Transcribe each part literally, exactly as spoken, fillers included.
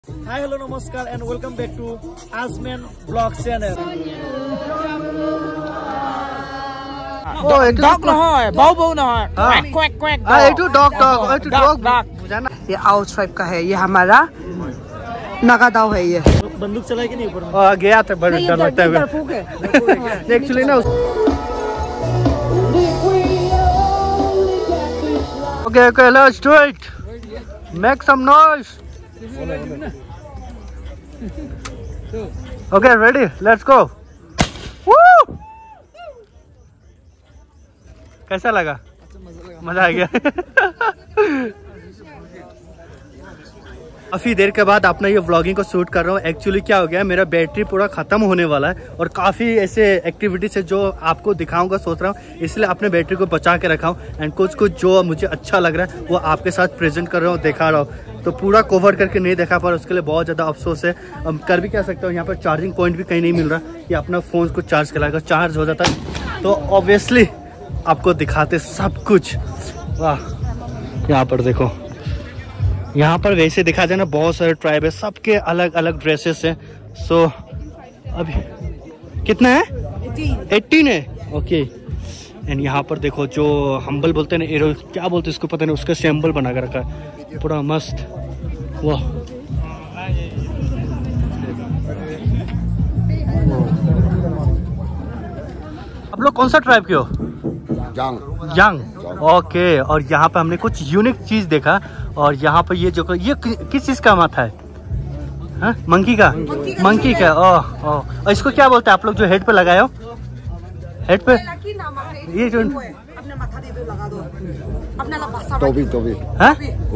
Hi, hello, namaskar, and welcome back to Azman Vlog channel. Oh, itu dog নহয়, bau bau নহয়. Quack quack quack. हाँ, itu dog dog, itu dog. जाना ये out tribe का है, ये हमारा नागादाव है ये. बंदूक चलाए कि नहीं ऊपर में? आ, गया था बड़ा डर लगता है. Actually ना. Okay, okay, let's do it. Make some noise. Okay, ready? Let's go. Woo! कैसा लगा? मजा आ गया. काफ़ी देर के बाद अपना ये व्लॉगिंग को शूट कर रहा हूँ. एक्चुअली क्या हो गया, मेरा बैटरी पूरा ख़त्म होने वाला है और काफ़ी ऐसे एक्टिविटीज है जो आपको दिखाऊंगा सोच रहा हूँ, इसलिए अपने बैटरी को बचा के रखा हूँ. एंड कुछ कुछ जो मुझे अच्छा लग रहा है वो आपके साथ प्रेजेंट कर रहा हूँ, दिखा रहा हूँ. तो पूरा कवर करके नहीं देखा पर उसके लिए बहुत ज़्यादा अफसोस है. अब कर भी क्या सकता हूँ, यहाँ पर चार्जिंग पॉइंट भी कहीं नहीं मिल रहा कि अपना फ़ोन को चार्ज कराएगा. चार्ज हो जाता है तो ऑब्वियसली आपको दिखाते सब कुछ. वाह, यहाँ पर देखो, यहाँ पर वैसे दिखा जाए ना बहुत सारे ट्राइब है, सबके अलग अलग ड्रेसेस हैं. सो अभी कितना है? एटीन है. ओके. एंड यहाँ पर देखो जो हम्बल बोलते हैं ना, एरो क्या बोलते हैं इसको पता नहीं, उसका सिंबल बना कर रखा है पूरा मस्त. वाह, आप लोग कौन सा ट्राइब के हो? जंग. जंग. ओके. और यहाँ पे हमने कुछ यूनिक चीज देखा. और यहाँ पर ये जो ये कि, किस चीज का माथा है? हाँ? मंकी का. मंकी का. ओह ओह. और इसको क्या बोलते हैं आप लोग जो हेड पे लगाए हो? हेड पे ये जो टोपी टोपी. हाँ?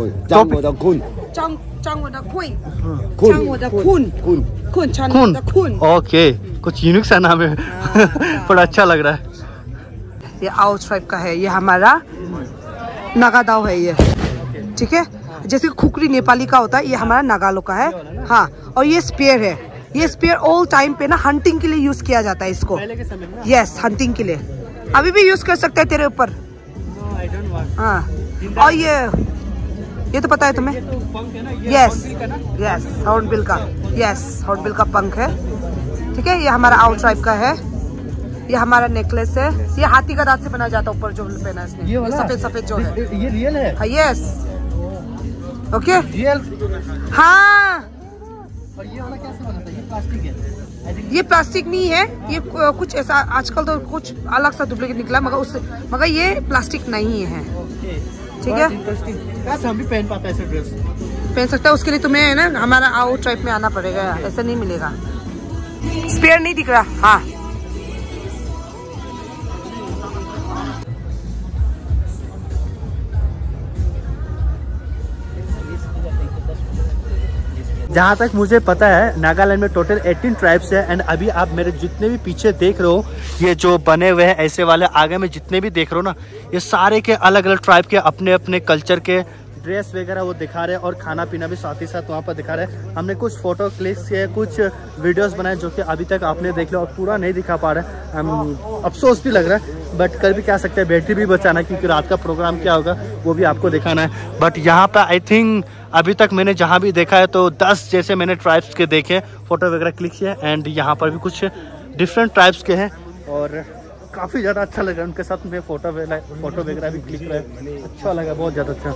खून. ओके, कुछ यूनिक सा नाम है. बड़ा अच्छा लग रहा है. ये आउट ट्राइब का है, ये हमारा नागादाव है ये. ठीक है, जैसे खुकरी नेपाली का होता है, ये हमारा नागालो का है. हाँ, और ये स्पेयर है. ये स्पेयर ऑल टाइम पे ना हंटिंग के लिए यूज किया जाता है इसको. यस, हंटिंग के लिए. अभी भी यूज कर सकते हैं तेरे ऊपर. हाँ, और ये ये तो पता है तुम्हें. यस यस, हॉर्नबिल का. यस, हॉर्नबिल का पंख है. ठीक है, ये हमारा आउट ट्राइब का है. ये हमारा नेकलेस है. ये हाथी का दांत से बना जाता है ऊपर जो पहना है इसने. ये सफेद सफेद जो है ये रियल है. हाँ, यस. ओके. रियल. हाँ, और ये वाला कैसे बना था? ये प्लास्टिक है. ये प्लास्टिक नहीं है, ये कुछ ऐसा आजकल तो कुछ अलग सा डुप्लीकेट निकला, मगर उससे मगर ये प्लास्टिक नहीं है. ठीक है, कैसे हम भी पहन पाते हैं ऐसे ड्रेस? पहन सकता है. उसके लिए तुम्हें ना हमारा आउट ट्राइब में आना पड़ेगा, ऐसा नहीं मिलेगा. स्पेयर नहीं दिख रहा. हाँ, जहाँ तक मुझे पता है नागालैंड में टोटल अठारह ट्राइब्स है. एंड अभी आप मेरे जितने भी पीछे देख रहे हो, ये जो बने हुए हैं ऐसे वाले, आगे में जितने भी देख रहे हो ना, ये सारे के अलग अलग ट्राइब के अपने अपने कल्चर के ड्रेस वगैरह वो दिखा रहे हैं. और खाना पीना भी साथ ही साथ वहाँ पर दिखा रहे हैं. हमने कुछ फोटो क्लिक्स किए, कुछ वीडियोस बनाए जो कि अभी तक आपने देख लिया और पूरा नहीं दिखा पा रहे. हम अफसोस भी लग रहा है, बट कर भी क्या सकते हैं, बैटरी भी बचाना, क्योंकि रात का प्रोग्राम क्या होगा वो भी आपको दिखाना है. बट यहाँ पर आई थिंक अभी तक मैंने जहाँ भी देखा है तो दस जैसे मैंने ट्राइब्स के देखे, फोटो वगैरह क्लिक किए. एंड यहाँ पर भी कुछ डिफरेंट ट्राइब्स के हैं और काफ़ी ज़्यादा अच्छा लगा उनके साथ में फोटो फोटो वगैरह भी क्लिक किया. अच्छा लगा, बहुत ज़्यादा अच्छा.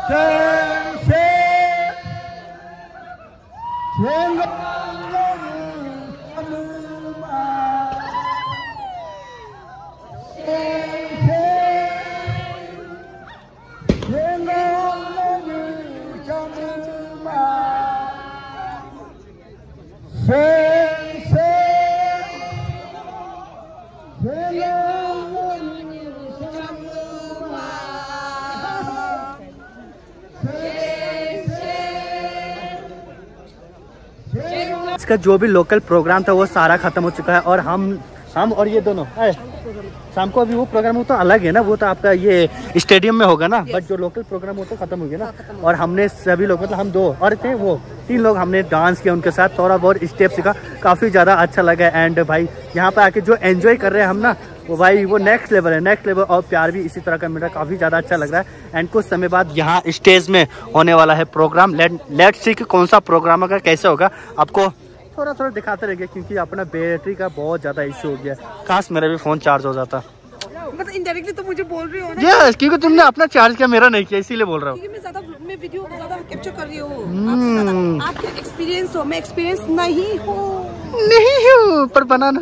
इसका जो भी लोकल प्रोग्राम था वो सारा खत्म हो चुका है और हम हम और ये दोनों शाम को अभी वो प्रोग्राम वो तो अलग है ना, वो तो आपका ये स्टेडियम में होगा ना, बट जो लोकल प्रोग्राम वो तो खत्म हो गया ना। और हमने सभी लोग मतलब हम दो और थे वो तीन लोग हमने डांस किया उनके साथ, थोड़ा बहुत स्टेप सीखा, काफ़ी ज़्यादा अच्छा लगा। एंड भाई यहाँ पे आके जो एंजॉय कर रहे हैं हम ना, वो भाई वो नेक्स्ट लेवल है, नेक्स्ट लेवल। और प्यार भी इसी तरह का मिल रहा है, काफ़ी ज़्यादा अच्छा लग रहा है। एंड कुछ समय बाद यहाँ स्टेज में होने वाला है प्रोग्राम। लेट लेट्स सी कि कौन सा प्रोग्राम होगा, कैसे होगा, आपको थोड़ा थोड़ा दिखाते रहेंगे क्योंकि अपना बैटरी का बहुत ज़्यादा इशू हो गया। खास मेरा भी फ़ोन चार्ज हो जाता, मतलब इनडायरेक्टली तो मुझे बोल रही हो ना। यस, क्योंकि तुमने अपना चार्ज किया, मेरा नहीं किया, इसीलिए बोल रहा हूँ। मैं ज़्यादा मैं वीडियो ज़्यादा कैप्चर कर रही हूँ, आपके एक्सपीरियंस हो, मैं एक्सपीरियंस नहीं हूँ नहीं हूँ पर बनाना।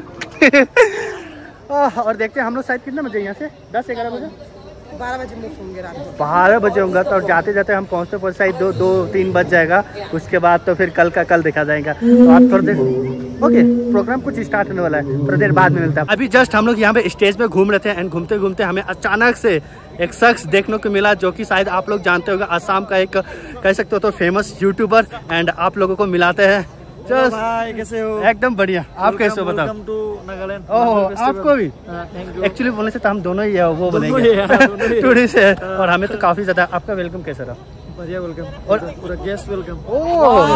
और देखते हैं हम लोग शायद कितने बजे यहाँ से, दस ग्यारह बजे बारह बजे मूव होंगे रात को, बारह बजे होंगे। तो जाते जाते हम पहुँचते पहुँचते शायद दो दो तीन बज जाएगा। उसके बाद तो फिर कल का कल देखा जाएगा। तो आप थोड़ा देर ओके, प्रोग्राम कुछ स्टार्ट होने वाला है, थोड़ी देर बाद में मिलता है। अभी जस्ट हम लोग यहाँ पे स्टेज पे घूम रहे थे एंड घूमते घूमते हमें अचानक से एक शख्स देखने को मिला जो कि शायद आप लोग जानते होंगे, असम का एक कह सकते हो तो फेमस यूट्यूबर। एंड आप लोगों को मिलाते हैं। भाई कैसे हो? एकदम बढ़िया, आप कैसे हो बताओ? नागालैंड। ओह, आपको भी एक्चुअली बोलने से तो हम दोनों ही है, वो बोलेंगे टूरिस्ट है। और हमें तो काफी ज्यादा। आपका वेलकम कैसा रहा? बढ़िया वेलकम, और पूरा गेस्ट वेलकम। ओह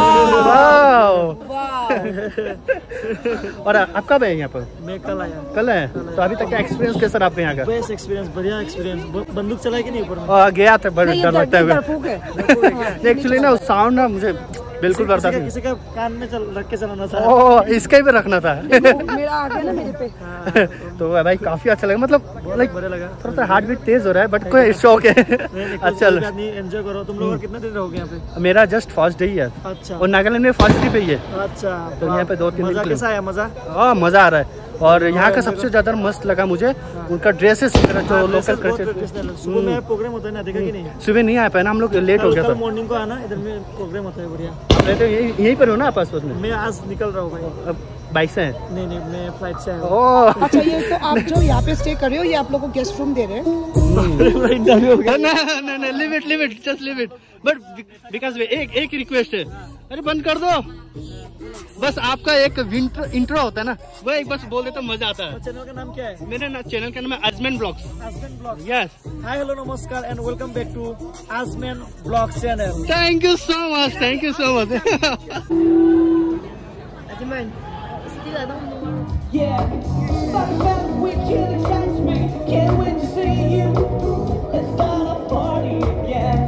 और आप कब है यहाँ पर? मैं कल आया। कल है, तो अभी तक का एक्सपीरियंस कैसा आपके यहाँ का? बेस्ट एक्सपीरियंस, बढ़िया एक्सपीरियंस। बंदूक चलाई कि नहीं ऊपर में? गया था, बड़ा डर लगता है एक्चुअली ना, साउंड ना मुझे बिल्कुल करता किसी, किसी का कान में चल रख के चलाना था। ओह, इसका भी रखना था। मेरा आ गया ना मेरे पे। तो भाई काफी अच्छा लगा, मतलब लाइक बढ़िया लगा। थोड़ा सा हार्ट बीट तेज हो रहा है बट कोई शौक है। अच्छा, एंजॉय करो। तुम लोग कितने दिन रहोगे यहाँ पे? मेरा जस्ट फर्स्ट डे ही है। अच्छा, और नागालैंड में फर्स्ट डे पे ही है। अच्छा, तो यहाँ पे दो तीन दिन कैसा आया? मजा? हाँ, मजा आ रहा है। और यहाँ का सबसे ज्यादा मस्त लगा मुझे उनका ड्रेसेस जो लोकल कल्चर। सुबह में प्रोग्राम होता है ना, देखा कि नहीं? सुबह नहीं आ पाया ना, हम लोग लेट हो गया था। मॉर्निंग को आना, इधर में प्रोग्राम होता है बढ़िया। तो यही यहीं पर हो ना आप पास में? मैं आज निकल रहा हूँ भाई। बाइक से है? नहीं नहीं, मैं फ्लाइट से आया। ओह, अच्छा, ये तो आप जो यहाँ पे स्टे कर रहे हो, ये आप लोगों को गेस्ट रूम दे रहे हैं? इंटरव्यू हो गया। नहीं नहीं, leave it leave it just leave it. But because एक एक रिक्वेस्ट है, अरे बंद कर दो बस। आपका एक विंटर इंट्रो होता है ना, वो एक बस बोल देता मजा आता है। चैनल का नाम क्या है? मेरे ना चैनल का नाम है Ajuman blogs. Ajuman blogs. Yes. Hi hello नमस्कार and welcome back to Ajuman blogs channel. Thank you so much, thank you so much. Ajuman, still I don't know. Yeah, but when we kill excites me, can't wait to see you. Let's start a party again.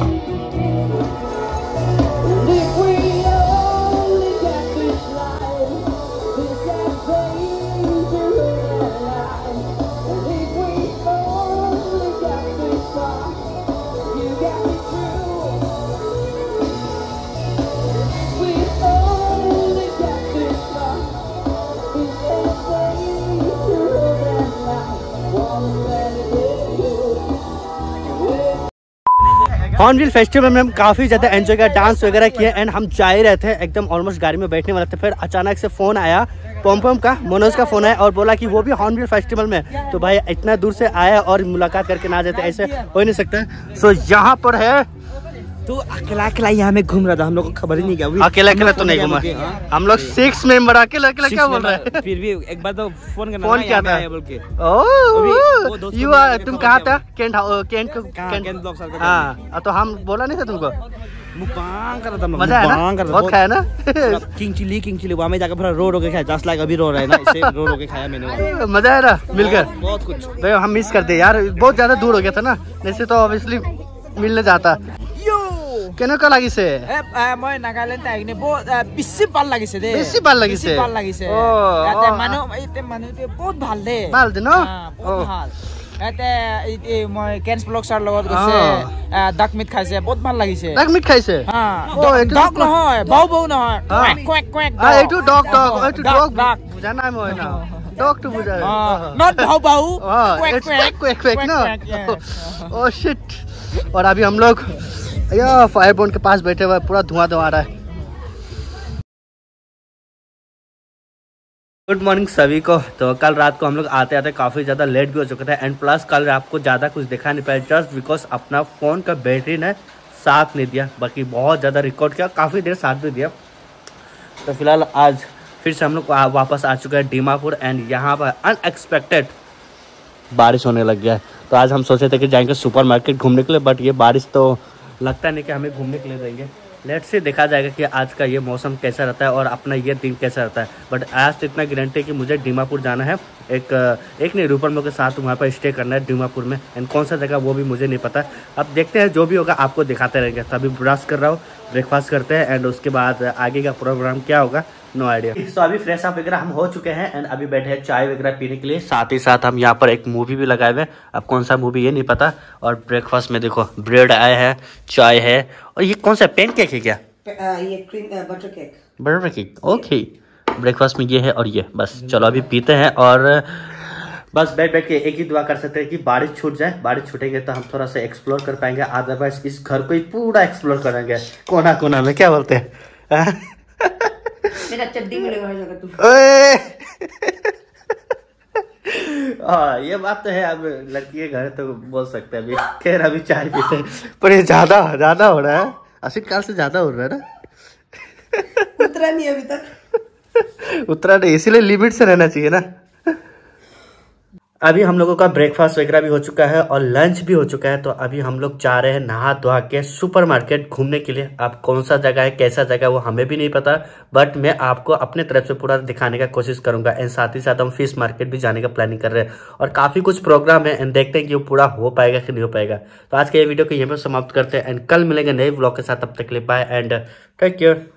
If we only get this life, this adventure in life. If we only get this far, you got me through. We only get this far. This adventure in life. Wanna spend it with you. Hornbill festival में हम काफ़ी ज़्यादा enjoy किया, dance वगैरह किए and हम जा ही रहे थे, एकदम ऑलमोस्ट गाड़ी में बैठने वाले थे। फिर अचानक से फ़ोन आया, पम पम का मनोज का फ़ोन आया और बोला कि वो भी हॉर्नबिल फेस्टिवल में। तो भाई इतना दूर से आया और मुलाकात करके ना जाते, ऐसे हो ही नहीं सकता। सो यहाँ पर है तो अकेला अकेला यहाँ में घूम रहा था, हम लोग को खबर ही नहीं क्या। अकेला अकेला तो नहीं घूमा, हम लोग सिक्स मेंबर। अकेला अकेला क्या बोल रहा है? फिर भी एक बार तो फोन करना, फोन क्या था बोल के। ओह, यू आर, तुम कहाँ था? Cant cant cant block sir. हाँ, तो हम बोला नहीं था तुमको? मुकबांग कर रहा था, मजा है ना? बहुत खाया ना? किंग चिली किंग चिली वहाँ में जाकर पूरा रो रो के खाया, जस्ट लाइक अभी रो रहा है ना, इसे रो रो के खाया मैंने। मजा आया ना मिलकर? बहुत कुछ भाई हम मिस करते यार, बहुत ज्यादा दूर हो गया था ना, जैसे तो ऑब्वियसली मिलने जाता। কেনেকুৱা লাগিছে? মই নাগালেণ্ড আহিনে বহুত বেছি ভাল লাগিছে দে। বেছি ভাল লাগিছে? ভাল লাগিছে। অ, ইয়াতে মানুহ, ইয়াতে মানুহটো বহুত ভাল দে। ভাল দে ন? বহুত ভাল। ইয়াতে এই- এই মই কেন্স ব্লগছৰ লগত গৈছে ডাক মিট খাইছে বহুত ভাল লাগিছে ডাক মিট খাইছে হা ও, এইটো ডগ নহয় বাউ বাউ নহয় হা। কোৱেক কোৱেক কোৱেক আ এইটো ডগ ডগ এইটো ডাক, ডগ ডাক। বুজা নাই মই না ডগ তো বুজা নট বাউ বাউ हाँ, কোৱেক it's কোৱেক quack, quack, ना? quack, yeah. Oh shit. और अभी हम लोग या फायर बोन के पास बैठे हुए पूरा धुआं धुआं आ रहा है। गुड मॉर्निंग सभी को। तो कल रात को हम लोग आते आते काफ़ी ज़्यादा लेट भी हो चुका था एंड प्लस कल आपको ज़्यादा कुछ दिखा नहीं पाया जस्ट बिकॉज अपना फ़ोन का बैटरी ने साथ नहीं दिया। बाकी बहुत ज़्यादा रिकॉर्ड किया, काफ़ी देर साथ भी दिया। तो फिलहाल आज फिर से हम लोग वापस आ चुके हैं दीमापुर एंड यहाँ पर अनएक्सपेक्टेड बारिश होने लग गया है। तो आज हम सोचे थे कि जाएंगे सुपर मार्केट घूमने के लिए, बट ये बारिश तो लगता नहीं कि हमें घूमने के लिए देंगे। लेट्स से देखा जाएगा कि आज का ये मौसम कैसा रहता है और अपना ये दिन कैसा रहता है। बट आज तो इतना गारंटी है कि मुझे दीमापुर जाना है, एक एक नहीं रूपरमल के साथ वहाँ पर स्टे करना है दीमापुर में एंड कौन सा जगह वो भी मुझे नहीं पता। अब देखते हैं, जो भी होगा आपको दिखाते रहेंगे। तभी ब्रश कर रहा हूँ, ब्रेकफास्ट करते हैं एंड उसके बाद आगे का प्रोग्राम क्या होगा नो आइडिया। तो अभी फ्रेश अप वगैरह हम हो चुके हैं एंड अभी बैठे हैं चाय वगैरह पीने के लिए। साथ ही साथ हम यहाँ पर एक मूवी भी लगाए हुए हैं, अब कौन सा मूवी ये नहीं पता। और ब्रेकफास्ट में देखो ब्रेड आया है, चाय है और ये कौन सा पेन केक है क्या? ये cream butter cake butter cake okay. Breakfast में ये है और ये बस। चलो अभी पीते हैं और बस बैठ बैठ के एक ही दुआ कर सकते हैं कि बारिश छूट जाए। बारिश छूटेंगे तो हम थोड़ा सा एक्सप्लोर कर पाएंगे, अदरवाइज इस घर को ही पूरा एक्सप्लोर करेंगे कोना कोना में। क्या बोलते हैं? मेरा चड्डी मिलेगा हर जगह तुम। हाँ ये बात तो है, अब लड़की के घर तो बोल सकते हैं। अभी खैर अभी चाय पीते हैं, पर ये ज्यादा ज्यादा हो रहा है, अस्सी काल से ज्यादा हो रहा है ना। उतरा नहीं अभी तक। उतरा नहीं, इसीलिए लिमिट से रहना चाहिए ना। अभी हम लोगों का ब्रेकफास्ट वगैरह भी हो चुका है और लंच भी हो चुका है। तो अभी हम लोग जा रहे हैं नहा धोआ के सुपर मार्केट घूमने के लिए। अब कौन सा जगह है, कैसा जगह है वो हमें भी नहीं पता, बट मैं आपको अपने तरफ से पूरा दिखाने का कोशिश करूंगा। एंड साथ ही साथ हम फिश मार्केट भी जाने का प्लानिंग कर रहे हैं और काफ़ी कुछ प्रोग्राम है एंड देखते हैं कि वो पूरा हो पाएगा कि नहीं हो पाएगा। तो आज के ये वीडियो को यहीं पर समाप्त करते हैं एंड कल मिलेंगे नए ब्लॉग के साथ। तब तक के लिए बाय एंड टेक केयर।